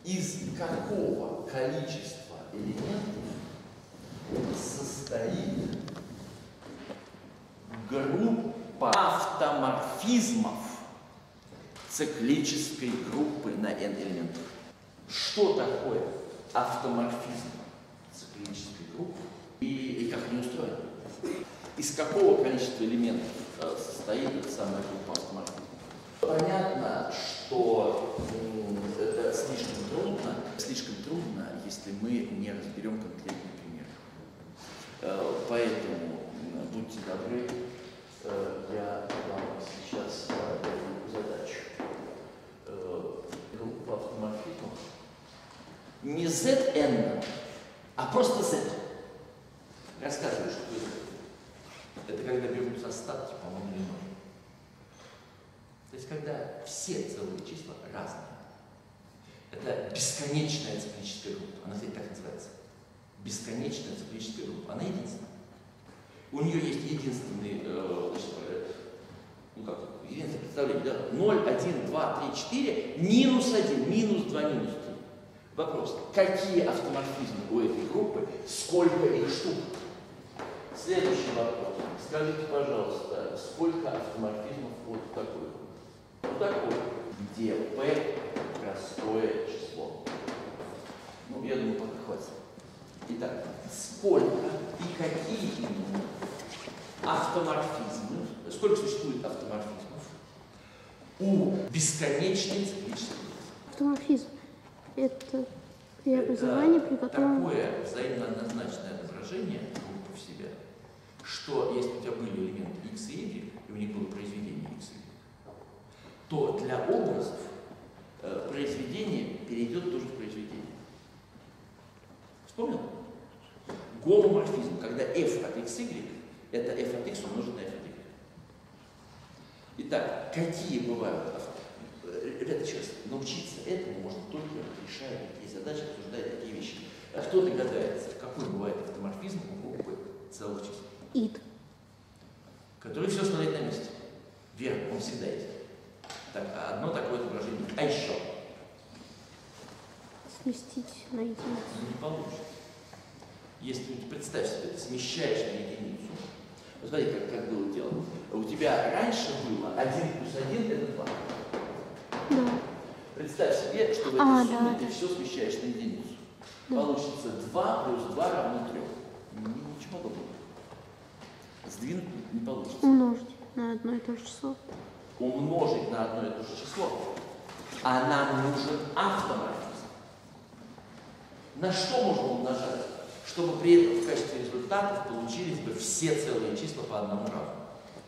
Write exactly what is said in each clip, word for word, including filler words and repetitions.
из какого количества элементов состоит группа автоморфизмов циклической группы на n элементов. Что такое автоморфизм циклической группы и, и как они устроены? Из какого количества элементов состоит эта самая группа автоморфизмов? Понятно, что это слишком трудно, слишком трудно, если мы не разберем конкретный пример. Поэтому будьте добры, я вам сейчас даю задачу. Группа автоморфизмов не Zn, а просто Z. Рассказываю, что это. Это когда берутся остатки, по-моему, не нужно. То есть, когда все целые числа разные. Это бесконечная циклическая группа. Она, кстати, так называется. Бесконечная циклическая группа. Она единственная. У нее есть единственный, э, значит, э, ну как, единственное представление, да? ноль, один, два, три, четыре, минус один, минус два, минус три. Вопрос, какие автоморфизмы у этой группы, сколько их штук? Следующий вопрос. Скажите, пожалуйста, сколько автоморфизмов вот такой группы? Вот такой, где P простое число. Ну, я думаю, пока хватит. Итак, сколько и какие именно автоморфизмы, сколько существует автоморфизмов у бесконечной циклической группы? Автоморфизм – это преобразование, при котором… Такое взаимно однозначное отображение группы в себя, что если у тебя были элементы x и y, и у них было произведение x и y, то для образов э, произведение перейдет тоже в произведение. Вспомнил? Гомоморфизм, когда f от xy, это f от x умножить на f от y. Итак, какие бывают автоморфизмы? Ребята, сейчас научиться этому можно только решая такие задачи, обсуждая такие вещи. А кто догадается, какой бывает автоморфизм у группы целых чисел? Ид. Который все оставляет на месте. Верно, он всегда есть. Так, одно такое отображение. А еще? Сместить на единицу. Не получится. Если представь себе, ты смещаешь на единицу. Вот смотри, как, как было дело. У тебя раньше было один плюс один это два. Да. Представь себе, что в этой а, сумме да. ты все смещаешь на единицу. Да. Получится два плюс два равно трем. Ничего подобного. Сдвинуть не получится. Умножить на одно и то же число. Умножить на одно и то же число. А нам нужен автоморфизм. На что можно умножать? Чтобы при этом в качестве результатов получились бы все целые числа по одному равному.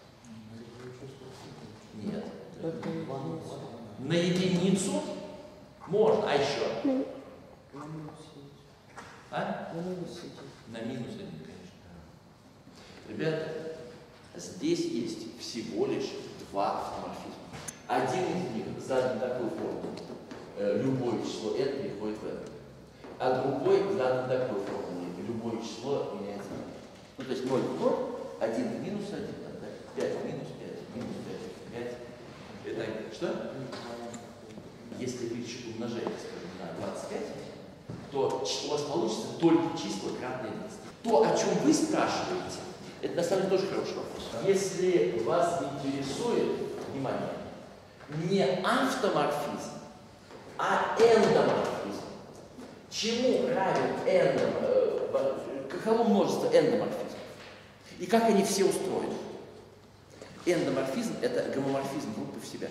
Нет. На единицу можно, а еще? А? На минус один, конечно. Ребята, здесь есть всего лишь два автоморфизма. Один из них задан такой формулой. Любое число n переходит в n. А другой задан такой формулой. Любое число меняется на n. Ну, то есть ноль в ноль, один в минус один, пять в минус пять, минус пять, пять. Это что? Если вы еще умножаете, скажем, на двадцать пять, то у вас получится только числа кратные двадцати. То, о чем вы спрашиваете, это на самом деле тоже хороший вопрос. Если вас интересует, внимание, не автоморфизм, а эндоморфизм. Чему равен эндоморфизм? Каково множество эндоморфизмов? И как они все устроены? Эндоморфизм – это гомоморфизм группы в себя.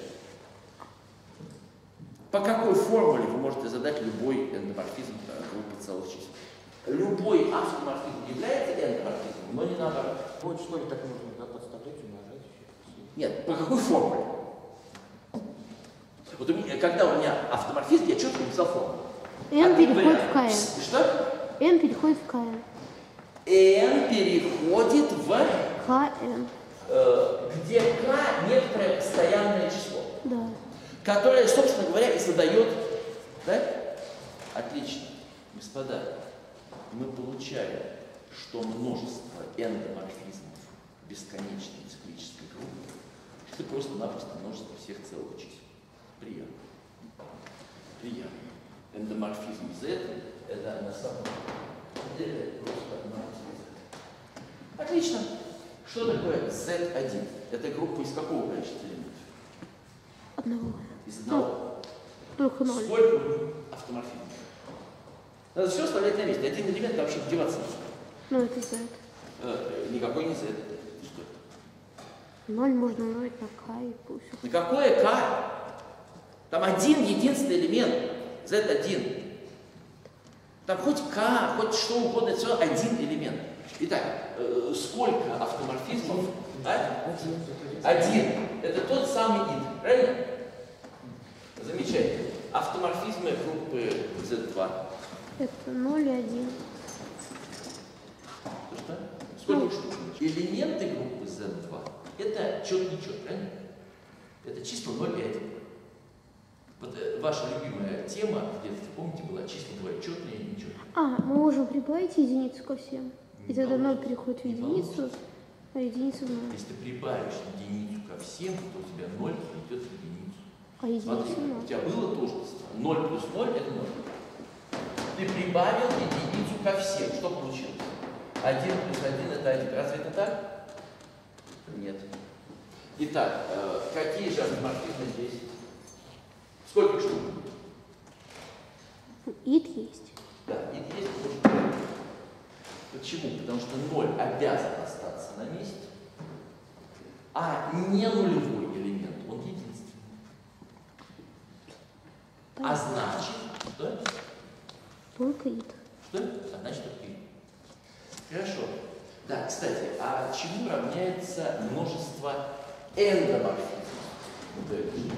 По какой формуле вы можете задать любой эндоморфизм группы целых чисел? Любой автоморфизм является эндоморфизмом, но не наоборот. Вот что ли так нужно, да, подставлять, умножать? Нет, по какой формуле? Вот у меня, когда у меня автоморфизм, я четко написал формулу. n а переходит в kn. Что? n переходит в kn. n переходит в kn. Э, где k некоторое постоянное число. Да. Которое, собственно говоря, и задает, да? Отлично. Господа, мы получаем, что множество эндоморфизмов бесконечной циклической группы – это просто-напросто множество всех целых чисел. Приятно. Приятно. эндоморфизм Z это на самом деле просто эндоморфизм Z. Отлично. Что такое Z один? Это группа из какого количества элементов? Одного. Из одного. Только ноль. Сколько автоморфизмов? Надо все оставлять на месте. Один элемент вообще деваться не нужно. Ну, это Z. Э, никакой не Z. Что? Ноль можно умножить на К и пусть. На какое К? Там один единственный элемент. Z один. Там хоть К, хоть что угодно, это все один элемент. Итак, э, сколько автоморфизмов? А? Один. Это тот самый ид. Правильно? Замечательно. Автоморфизмы группы Z два. Это ноль и один. Что? Сколько штук? Элементы группы Z два это чет-нечет, правильно? Это числа ноль и один. Вот э, ваша любимая тема в детстве, помните, была числа двоечетные и нечетные. А, мы можем прибавить единицу ко всем. И тогда ноль переходит в Не единицу, получится. а единица в ноль. Если ты прибавишь единицу ко всем, то у тебя ноль перейдет в единицу. А единица Смотри, в у ноль. тебя было тоже ноль плюс ноль это ноль. Ты прибавил единицу ко всем. Что получилось? один плюс один это один. Разве это так? Нет. Итак, э, какие же автоморфизмы здесь? Сколько штук? Ид есть. Да, ид есть. Может. Почему? Потому что ноль обязан остаться на месте, а не нулевой элемент, он единственный. А значит, что? Только ид. Что? А значит, только ид. Хорошо. Да, кстати, а чему равняется множество эндоморфизмов? Вот это же.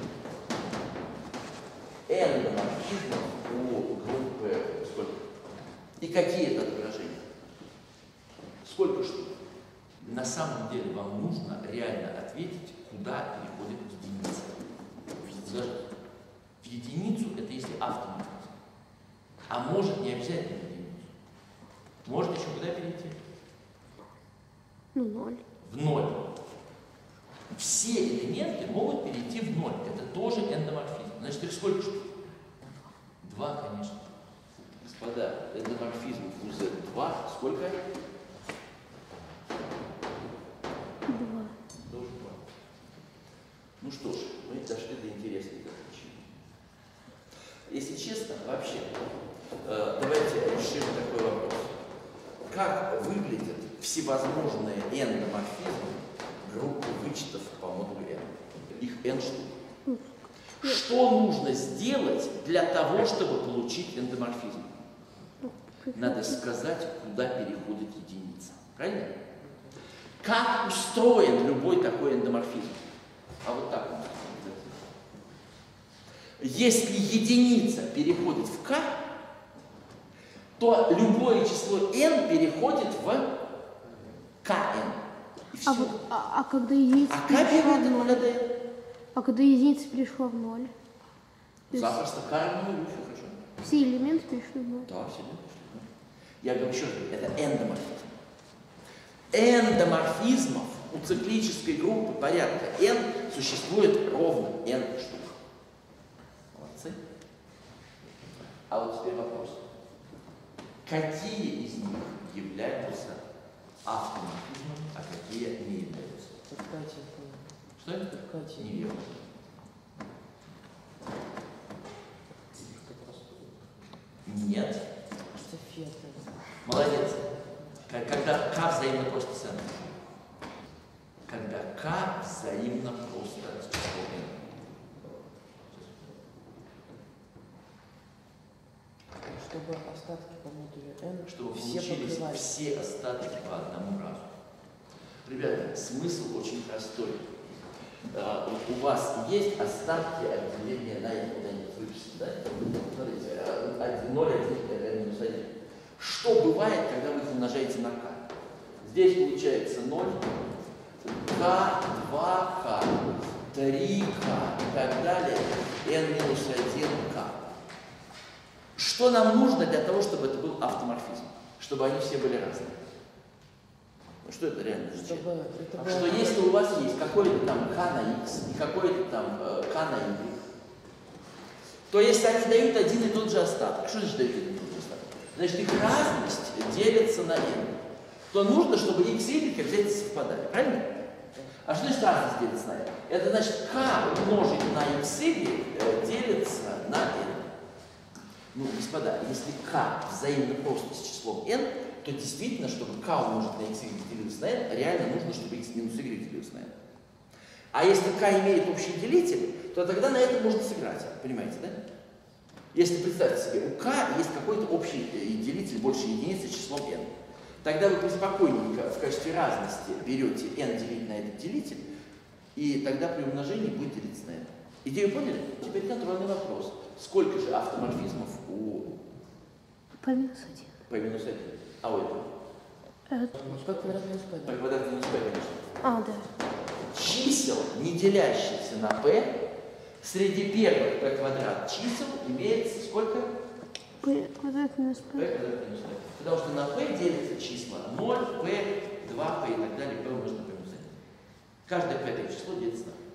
Эндоморфизмов у группы сколько? И какие это отображения? Сколько штук? На самом деле вам нужно реально ответить, куда переходит единица. Скажите, в единицу это если автоморфизм. А может не обязательно в единицу. Может еще куда перейти? Ну, ноль. В ноль. Все элементы могут перейти в ноль. Это тоже эндоморфизм. Значит, их сколько штук? Два, конечно. Господа, эндоморфизм у Z два сколько? Два. Тоже два. Ну что ж, мы дошли до интересной задачи. Если честно, вообще, э, давайте решим такой вопрос. Как выглядят всевозможные эндоморфизмы группы вычетов по модулю n? Их n штук. Что нужно сделать для того, чтобы получить эндоморфизм? Надо сказать, куда переходит единица. Правильно? Как устроен любой такой эндоморфизм? А вот так он устроен. Если единица переходит в k, то любое число n переходит в kn. И все. А, вот, а, а когда единица А k перешла переходит в от ноль? нуля до n. А когда единица перешла в ноль? То есть Запросто k равно нулю, все хорошо. все элементы перешли в ноль. Да, все верно. Я говорю еще раз, это эндоморфизм. Эндоморфизмов у циклической группы порядка n существует ровно n штук. Молодцы. А вот теперь вопрос. Какие из них являются автоморфизмами, а какие не являются? Что это? Неверно. Нет. Молодец. Когда k взаимно просто с n. Когда k взаимно просто с числом n. Чтобы остатки по модулю n Чтобы все получились покрывали. все остатки по одному разу. Ребята, смысл очень простой. А, у вас есть остатки отделения на n, куда-нибудь выписать, да? Смотрите, ноль, один, минус один. Что бывает, когда вы их умножаете на k? Здесь получается ноль, k, два k, три k и так далее, n минус один k. Что нам нужно для того, чтобы это был автоморфизм? Чтобы они все были разные. Ну, что это реально означает? Чтобы это А было- что если у вас есть какой-то там k на x и какой-то там э, k на y, то если они дают один и тот же остаток, Что значит дают один круглый остаток? Значит, их разность делится на n. То нужно, чтобы x и y обязательно совпадали. Правильно? А что значит разность делится на n? Это значит, k умножить на xy э, делится на n. Ну, господа, если k взаимно просто с числом n, то действительно, чтобы k умножить на xy делилось на n, реально нужно, чтобы x минус y делилось на n. А если k имеет общий делитель, то тогда на это можно сыграть. Понимаете, да? Если представьте себе, у k есть какой-то общий делитель больше единицы с числом n. Тогда вы спокойненько в качестве разности берете n делить на этот делитель, и тогда при умножении будет делиться на n. Идею поняли? Теперь контрольный вопрос. Сколько же автоморфизмов у P минус один. P минус один? А у этого? Э, P квадрат минус P. P квадрат минус P, конечно. А, да. Чисел, не делящихся на P, среди первых P квадрат чисел имеется сколько? P квадрат минус P P. квадрат минус P. Потому что на P делятся числа ноль, P, два P и так далее, P умножить на P минус один. Каждое пятое число делится на P.